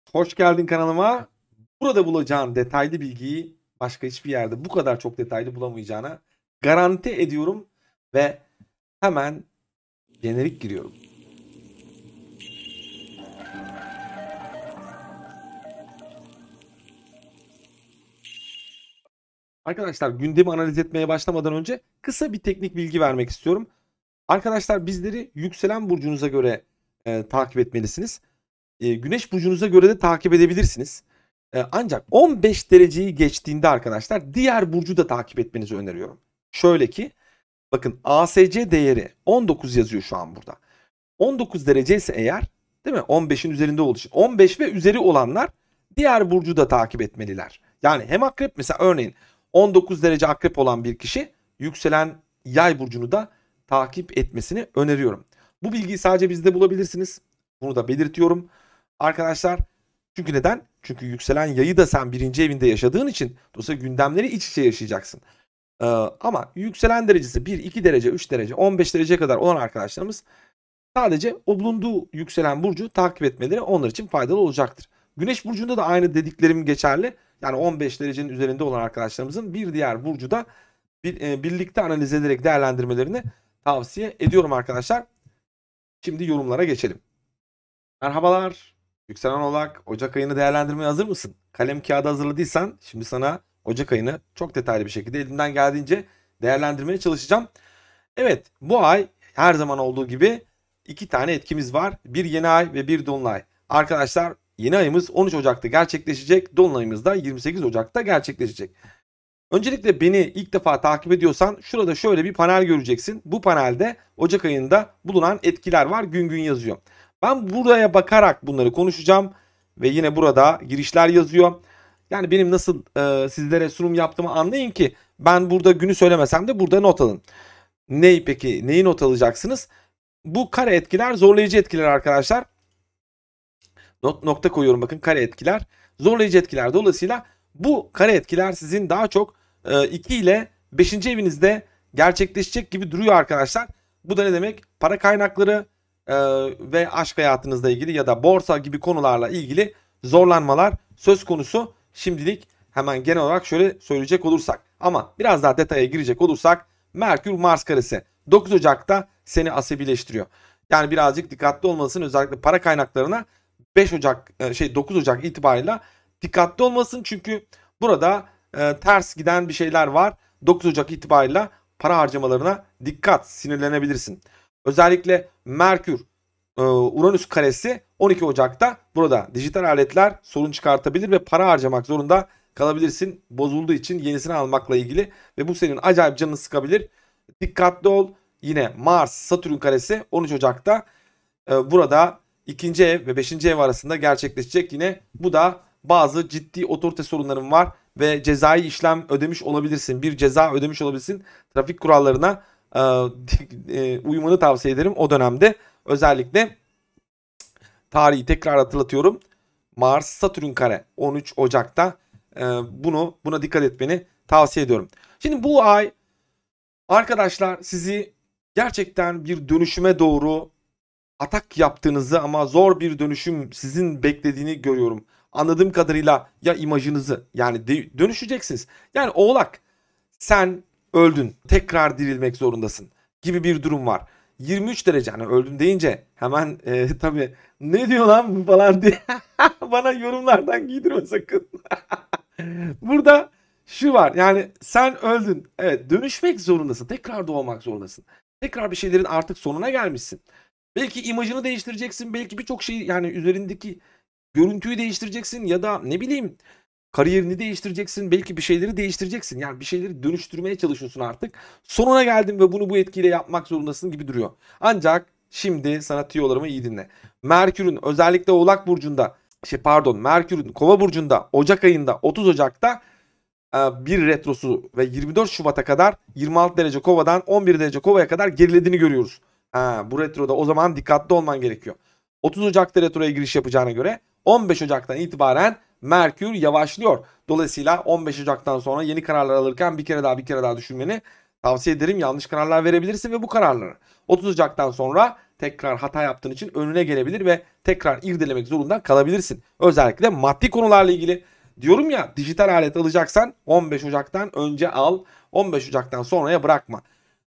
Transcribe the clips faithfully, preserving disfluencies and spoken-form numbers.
Hoş geldin kanalıma. Burada bulacağın detaylı bilgiyi başka hiçbir yerde bu kadar çok detaylı bulamayacağına garanti ediyorum ve hemen jenerik giriyorum. Arkadaşlar gündemi analiz etmeye başlamadan önce kısa bir teknik bilgi vermek istiyorum. Arkadaşlar bizleri yükselen burcunuza göre e, takip etmelisiniz. E, güneş burcunuza göre de takip edebilirsiniz. E, ancak on beş dereceyi geçtiğinde arkadaşlar diğer burcu da takip etmenizi öneriyorum. Şöyle ki bakın A S C değeri on dokuz yazıyor şu an burada. on dokuz derece ise eğer, değil mi? on beşin üzerinde olduğu için on beş ve üzeri olanlar diğer burcu da takip etmeliler. Yani hem akrep mesela örneğin on dokuz derece akrep olan bir kişi yükselen yay burcunu da takip etmesini öneriyorum. Bu bilgiyi sadece bizde bulabilirsiniz. Bunu da belirtiyorum. Arkadaşlar çünkü neden? Çünkü yükselen yayı da sen birinci evinde yaşadığın için dolayısıyla gündemleri iç içe yaşayacaksın. Ee, ama yükselen derecesi bir, iki derece, üç derece, on beş dereceye kadar olan arkadaşlarımız sadece o bulunduğu yükselen burcu takip etmeleri onlar için faydalı olacaktır. Güneş burcunda da aynı dediklerim geçerli. Yani on beş derecenin üzerinde olan arkadaşlarımızın bir diğer burcu da bir, e, birlikte analiz ederek değerlendirmelerini tavsiye ediyorum arkadaşlar. Şimdi yorumlara geçelim. Merhabalar. Yükselen Oğlak, Ocak ayını değerlendirmeye hazır mısın? Kalem kağıdı hazırladıysan şimdi sana Ocak ayını çok detaylı bir şekilde elimden geldiğince değerlendirmeye çalışacağım. Evet, bu ay her zaman olduğu gibi iki tane etkimiz var. Bir yeni ay ve bir dolunay. Arkadaşlar yeni ayımız on üç Ocak'ta gerçekleşecek. Dolunayımız da yirmi sekiz Ocak'ta gerçekleşecek. Öncelikle beni ilk defa takip ediyorsan şurada şöyle bir panel göreceksin. Bu panelde Ocak ayında bulunan etkiler var. Gün gün yazıyor. Ben buraya bakarak bunları konuşacağım. Ve yine burada girişler yazıyor. Yani benim nasıl e, sizlere sunum yaptığımı anlayın ki ben burada günü söylemesem de burada not alın. Ney peki? Neyi not alacaksınız? Bu kare etkiler zorlayıcı etkiler arkadaşlar. Not, nokta koyuyorum bakın kare etkiler. Zorlayıcı etkiler dolayısıyla bu kare etkiler sizin daha çok iki ile beşinci evinizde gerçekleşecek gibi duruyor arkadaşlar. Bu da ne demek? Para kaynakları e, ve aşk hayatınızla ilgili ya da borsa gibi konularla ilgili zorlanmalar söz konusu. Şimdilik hemen genel olarak şöyle söyleyecek olursak. Ama biraz daha detaya girecek olursak Merkür Mars karesi dokuz Ocak'ta seni asabileştiriyor. Yani birazcık dikkatli olmalısın özellikle para kaynaklarına beş Ocak şey dokuz Ocak itibarıyla dikkatli olmalısın çünkü burada e, ters giden bir şeyler var. dokuz Ocak itibarıyla para harcamalarına dikkat, sinirlenebilirsin. Özellikle Merkür e, Uranüs karesi on iki Ocak'ta burada dijital aletler sorun çıkartabilir ve para harcamak zorunda kalabilirsin. Bozulduğu için yenisini almakla ilgili ve bu senin acayip canını sıkabilir. Dikkatli ol. Yine Mars Satürn karesi on üç Ocak'ta e, burada ikinci ev ve beşinci ev arasında gerçekleşecek. Yine bu da bazı ciddi otorite sorunların var ve cezai işlem ödemiş olabilirsin. Bir ceza ödemiş olabilirsin. Trafik kurallarına e, uymanı tavsiye ederim o dönemde. Özellikle tarihi tekrar hatırlatıyorum. Mars Satürn kare on üç Ocak'ta e, bunu buna dikkat etmeni tavsiye ediyorum. Şimdi bu ay arkadaşlar sizi gerçekten bir dönüşüme doğru atak yaptığınızı ama zor bir dönüşüm sizin beklediğini görüyorum. Anladığım kadarıyla ya imajınızı yani de, dönüşeceksiniz. Yani Oğlak sen öldün tekrar dirilmek zorundasın gibi bir durum var. yirmi üç derece hani öldün deyince hemen e, tabii ne diyor lan bu falan diye bana yorumlardan giydirme sakın. Burada şu var yani sen öldün evet dönüşmek zorundasın tekrar doğmak zorundasın. Tekrar bir şeylerin artık sonuna gelmişsin. Belki imajını değiştireceksin. Belki birçok şey yani üzerindeki görüntüyü değiştireceksin ya da ne bileyim kariyerini değiştireceksin. Belki bir şeyleri değiştireceksin. Yani bir şeyleri dönüştürmeye çalışıyorsun artık. Sonuna geldin ve bunu bu etkiyle yapmak zorundasın gibi duruyor. Ancak şimdi sana tüyolarımı iyi dinle. Merkür'ün özellikle Oğlak Burcu'nda şey pardon Merkür'ün Kova Burcu'nda Ocak ayında otuz Ocak'ta bir retrosu ve yirmi dört Şubat'a kadar yirmi altı derece Kova'dan on bir derece Kova'ya kadar gerilediğini görüyoruz. Ha, bu retroda o zaman dikkatli olman gerekiyor. otuz Ocak'ta retroya giriş yapacağına göre on beş Ocak'tan itibaren Merkür yavaşlıyor. Dolayısıyla on beş Ocak'tan sonra yeni kararlar alırken bir kere daha bir kere daha düşünmeni tavsiye ederim. Yanlış kararlar verebilirsin ve bu kararları otuz Ocak'tan sonra tekrar hata yaptığın için önüne gelebilir ve tekrar irdelemek zorunda kalabilirsin. Özellikle maddi konularla ilgili. Diyorum ya, dijital alet alacaksan on beş Ocak'tan önce al. on beş Ocak'tan sonraya bırakma.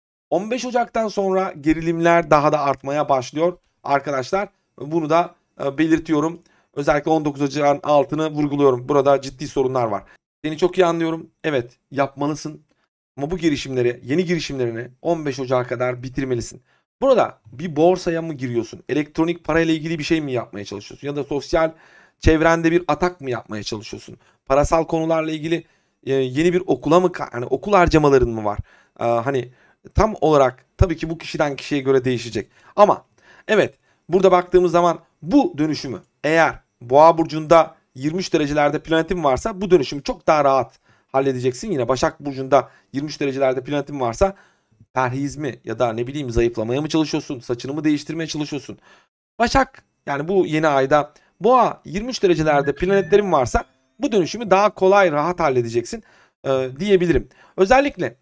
on beş Ocak'tan sonra gerilimler daha da artmaya başlıyor arkadaşlar. Bunu da belirtiyorum. Özellikle on dokuz Ocak'ın altını vurguluyorum. Burada ciddi sorunlar var. Seni çok iyi anlıyorum. Evet, yapmalısın. Ama bu girişimleri, yeni girişimlerini on beş Ocak'a kadar bitirmelisin. Burada bir borsaya mı giriyorsun? Elektronik parayla ilgili bir şey mi yapmaya çalışıyorsun? Ya da sosyal çevrende bir atak mı yapmaya çalışıyorsun? Parasal konularla ilgili e, yeni bir okula mı, hani okul harcamaların mı var? Ee, hani tam olarak tabii ki bu kişiden kişiye göre değişecek. Ama evet, burada baktığımız zaman bu dönüşümü, eğer Boğa burcunda yirmi üç derecelerde planetin varsa bu dönüşümü çok daha rahat halledeceksin. Yine Başak burcunda yirmi üç derecelerde planetin varsa perhiz mi ya da ne bileyim zayıflamaya mı çalışıyorsun? Saçını mı değiştirmeye çalışıyorsun? Başak, yani bu yeni ayda Boğa yirmi üç derecelerde planetlerin varsa bu dönüşümü daha kolay, rahat halledeceksin e, diyebilirim. Özellikle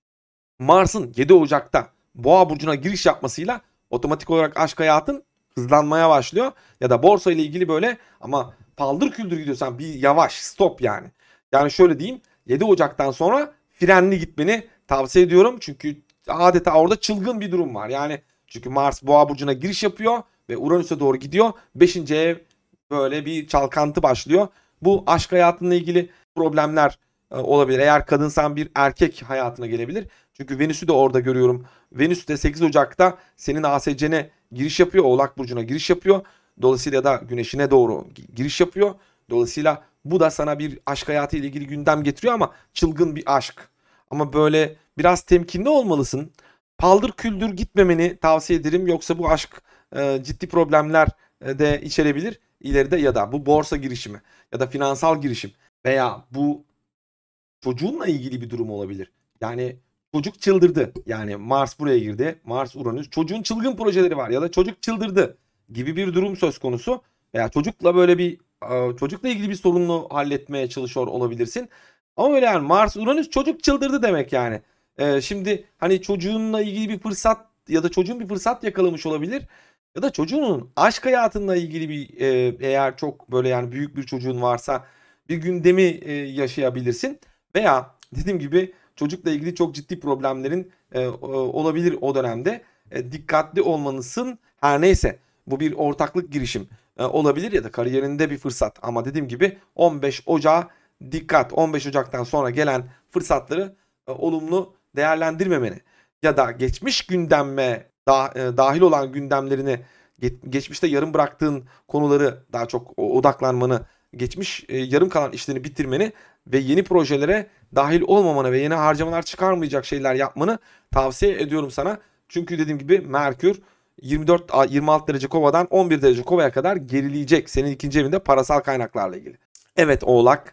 Mars'ın yedi Ocak'ta Boğa burcuna giriş yapmasıyla otomatik olarak aşk hayatın hızlanmaya başlıyor. Ya da borsa ile ilgili böyle, ama paldır küldür gidiyorsan bir yavaş, stop yani. Yani şöyle diyeyim, yedi Ocak'tan sonra frenli gitmeni tavsiye ediyorum. Çünkü adeta orada çılgın bir durum var. Yani çünkü Mars Boğa burcuna giriş yapıyor ve Uranüs'e doğru gidiyor. beşinci ev, böyle bir çalkantı başlıyor. Bu aşk hayatınla ilgili problemler e, olabilir. Eğer kadınsan bir erkek hayatına gelebilir. Çünkü Venüs'ü de orada görüyorum. Venüs de sekiz Ocak'ta senin A S C'ne giriş yapıyor. Oğlak burcuna giriş yapıyor. Dolayısıyla da Güneş'ine doğru giriş yapıyor. Dolayısıyla bu da sana bir aşk hayatı ile ilgili gündem getiriyor, ama çılgın bir aşk. Ama böyle biraz temkinli olmalısın. Paldır küldür gitmemeni tavsiye ederim. Yoksa bu aşk e, ciddi problemler e, de içerebilir ileride. Ya da bu borsa girişimi ya da finansal girişim veya bu çocuğunla ilgili bir durum olabilir. Yani çocuk çıldırdı. Yani Mars buraya girdi. Mars, Uranüs. Çocuğun çılgın projeleri var ya da çocuk çıldırdı gibi bir durum söz konusu. Veya çocukla böyle bir çocukla ilgili bir sorununu halletmeye çalışıyor olabilirsin. Ama öyle yani Mars, Uranüs çocuk çıldırdı demek yani. Ee, şimdi hani çocuğunla ilgili bir fırsat ya da çocuğun bir fırsat yakalamış olabilir. Ya da çocuğunun aşk hayatıyla ilgili bir e, eğer çok böyle yani büyük bir çocuğun varsa bir gündemi e, yaşayabilirsin. Veya dediğim gibi çocukla ilgili çok ciddi problemlerin e, olabilir o dönemde. E, dikkatli olmalısın. Her neyse, bu bir ortaklık girişim e, olabilir ya da kariyerinde bir fırsat. Ama dediğim gibi on beş Ocak'a dikkat. on beş Ocak'tan sonra gelen fırsatları e, olumlu değerlendirmemeni ya da geçmiş gündeme da, e, dahil olan gündemlerini, ge, geçmişte yarım bıraktığın konuları daha çok odaklanmanı, geçmiş e, yarım kalan işlerini bitirmeni ve yeni projelere dahil olmamanı ve yeni harcamalar çıkarmayacak şeyler yapmanı tavsiye ediyorum sana. Çünkü dediğim gibi Merkür yirmi dört yirmi altı derece Kova'dan on bir derece Kova'ya kadar gerileyecek. Senin ikinci evinde parasal kaynaklarla ilgili. Evet Oğlak.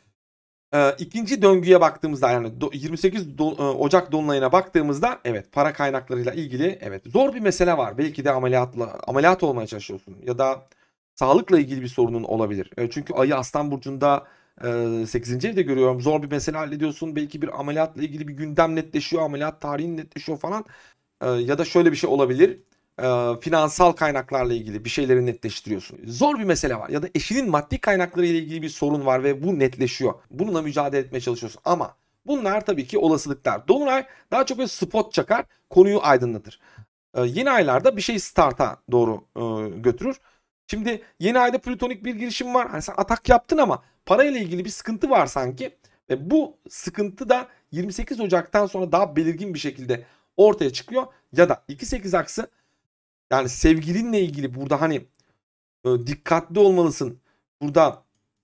Ee, ikinci döngüye baktığımızda, yani yirmi sekiz Ocak dolunayına baktığımızda evet, para kaynaklarıyla ilgili evet zor bir mesele var. Belki de ameliyatla ameliyat olmaya çalışıyorsun ya da sağlıkla ilgili bir sorunun olabilir. E, çünkü Ayı Aslan burcunda e, sekizinci evde görüyorum. Zor bir mesele hallediyorsun. Belki bir ameliyatla ilgili bir gündem netleşiyor. Ameliyat tarihin netleşiyor falan. E, ya da şöyle bir şey olabilir. E, finansal kaynaklarla ilgili bir şeyleri netleştiriyorsun. Zor bir mesele var. Ya da eşinin maddi kaynakları ile ilgili bir sorun var ve bu netleşiyor. Bununla mücadele etmeye çalışıyorsun. Ama bunlar tabii ki olasılıklar. Dolunay daha çok bir spot çakar. Konuyu aydınlatır. E, yeni aylarda bir şey start'a doğru e, götürür. Şimdi yeni ayda plütonik bir girişim var. Hani sen atak yaptın ama parayla ilgili bir sıkıntı var sanki. Ve bu sıkıntı da yirmi sekiz Ocak'tan sonra daha belirgin bir şekilde ortaya çıkıyor. Ya da iki sekiz aksı, yani sevgilinle ilgili burada hani e, dikkatli olmalısın. Burada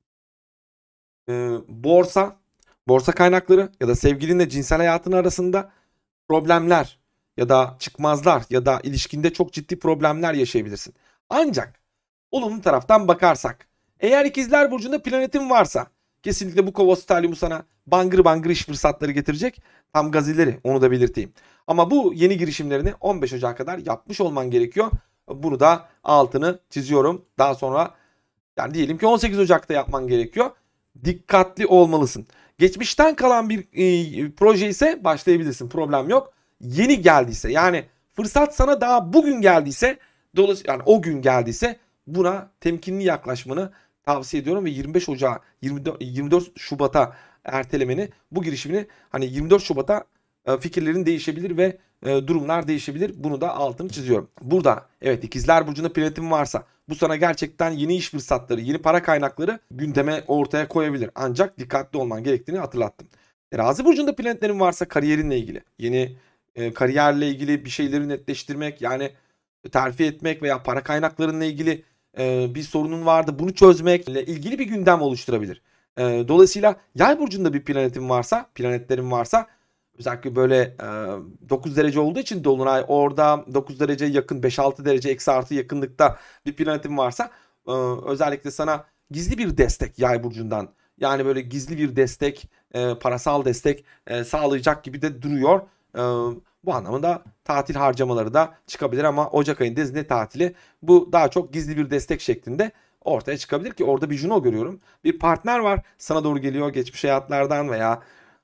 e, borsa, borsa kaynakları ya da sevgilinle cinsel hayatın arasında problemler ya da çıkmazlar ya da ilişkinde çok ciddi problemler yaşayabilirsin. Ancak olumlu taraftan bakarsak, eğer ikizler burcunda planetin varsa kesinlikle bu Kova Stellium sana bangır bangır iş fırsatları getirecek. Tam gazileri, onu da belirteyim. Ama bu yeni girişimlerini on beş Ocak'a kadar yapmış olman gerekiyor. Bunu da altını çiziyorum. Daha sonra yani diyelim ki on sekiz Ocak'ta yapman gerekiyor. Dikkatli olmalısın. Geçmişten kalan bir e, proje ise başlayabilirsin. Problem yok. Yeni geldiyse, yani Fırsat sana daha bugün geldiyse, dolayısıyla yani o gün geldiyse buna temkinli yaklaşmanı tavsiye ediyorum ve yirmi beş Ocağı yirmi dört Şubat'a ertelemeni, bu girişimini hani yirmi dört Şubat'a e, fikirlerin değişebilir ve e, durumlar değişebilir. Bunu da altını çiziyorum. Burada evet ikizler burcunda planetin varsa bu sana gerçekten yeni iş fırsatları, yeni para kaynakları gündeme ortaya koyabilir. Ancak dikkatli olman gerektiğini hatırlattım. Terazi burcunda planetlerin varsa kariyerinle ilgili, yeni e, kariyerle ilgili bir şeyleri netleştirmek, yani terfi etmek veya para kaynaklarıyla ilgili e, bir sorunun vardı, bunu çözmekle ilgili bir gündem oluşturabilir. E, dolayısıyla yay burcunda bir planetin varsa, planetlerin varsa özellikle böyle e, dokuz derece olduğu için dolunay orada dokuz derece yakın, beş altı derece eksi artı yakınlıkta bir planetin varsa e, özellikle sana gizli bir destek yay burcundan, yani böyle gizli bir destek, e, parasal destek e, sağlayacak gibi de duruyor. E, bu anlamda tatil harcamaları da çıkabilir ama Ocak ayında ne tatili, bu daha çok gizli bir destek şeklinde ortaya çıkabilir ki orada bir Juno görüyorum. Bir partner var sana doğru geliyor geçmiş hayatlardan veya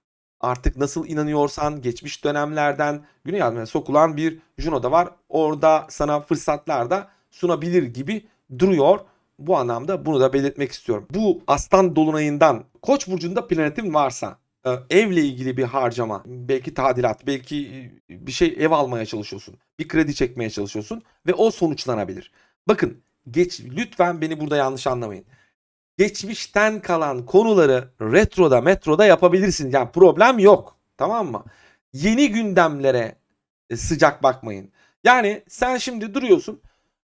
artık nasıl inanıyorsan geçmiş dönemlerden güney aydınlığına sokulan bir Juno da var. Orada sana fırsatlar da sunabilir gibi duruyor. Bu anlamda bunu da belirtmek istiyorum. Bu Aslan dolunayından Koç burcunda planetin varsa e, evle ilgili bir harcama, belki tadilat, belki bir şey ev almaya çalışıyorsun, bir kredi çekmeye çalışıyorsun ve o sonuçlanabilir. Bakın geç, lütfen beni burada yanlış anlamayın. Geçmişten kalan konuları retroda metroda yapabilirsiniz. Yani problem yok. Tamam mı? Yeni gündemlere sıcak bakmayın. Yani sen şimdi duruyorsun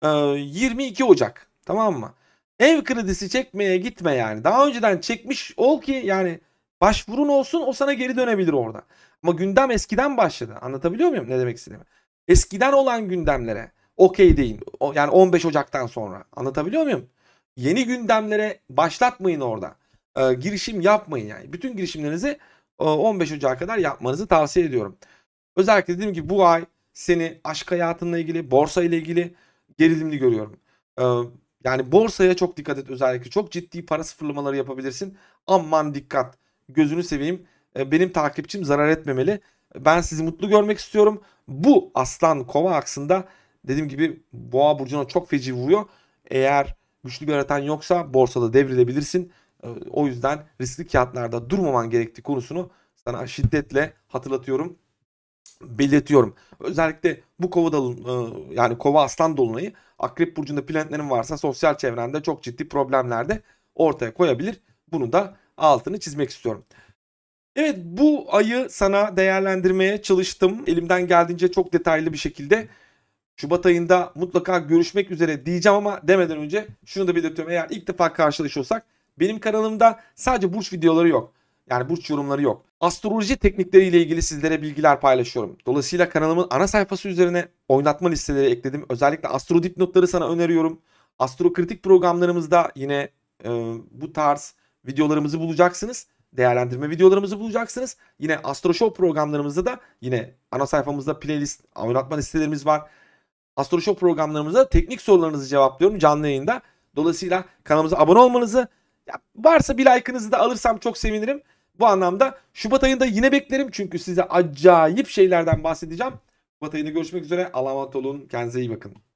yirmi iki Ocak, tamam mı? Ev kredisi çekmeye gitme yani. Daha önceden çekmiş ol ki yani başvurun olsun, o sana geri dönebilir orada. Ama gündem eskiden başladı. Anlatabiliyor muyum ne demek istediğimi? Eskiden olan gündemlere okey deyin. Yani on beş Ocak'tan sonra. Anlatabiliyor muyum? Yeni gündemlere başlatmayın orada. E, girişim yapmayın yani. Bütün girişimlerinizi e, on beş Ocak'a kadar yapmanızı tavsiye ediyorum. Özellikle dediğim gibi bu ay seni aşk hayatınla ilgili, borsa ile ilgili gerilimli görüyorum. E, yani borsaya çok dikkat et özellikle. Çok ciddi para sıfırlamaları yapabilirsin. Aman dikkat. Gözünü seveyim. E, benim takipçim zarar etmemeli. Ben sizi mutlu görmek istiyorum. Bu Aslan Kova aksında dediğim gibi Boğa burcuna çok feci vuruyor. Eğer güçlü bir hariten yoksa borsada devrilebilirsin. O yüzden riskli kağıtlarda durmaman gerektiği konusunu sana şiddetle hatırlatıyorum, belirtiyorum. Özellikle bu kova dalın, yani kova aslan dolunayı akrep burcunda planetlerin varsa sosyal çevrende çok ciddi problemler de ortaya koyabilir. Bunu da altını çizmek istiyorum. Evet, bu ayı sana değerlendirmeye çalıştım. Elimden geldiğince çok detaylı bir şekilde. Şubat ayında mutlaka görüşmek üzere diyeceğim ama demeden önce şunu da belirtiyorum. Eğer ilk defa karşılaşıyorsak benim kanalımda sadece burç videoları yok. Yani burç yorumları yok. Astroloji teknikleriyle ilgili sizlere bilgiler paylaşıyorum. Dolayısıyla kanalımın ana sayfası üzerine oynatma listeleri ekledim. Özellikle astro dipnotları sana öneriyorum. Astro kritik programlarımızda yine e, bu tarz videolarımızı bulacaksınız. Değerlendirme videolarımızı bulacaksınız. Yine Astro Show programlarımızda da yine ana sayfamızda playlist, oynatma listelerimiz var. Astro Show programlarımızda teknik sorularınızı cevaplıyorum canlı yayında. Dolayısıyla kanalımıza abone olmanızı, ya varsa bir like'ınızı da alırsam çok sevinirim. Bu anlamda Şubat ayında yine beklerim çünkü size acayip şeylerden bahsedeceğim. Şubat ayında görüşmek üzere. Allah'a emanet olun. Kendinize iyi bakın.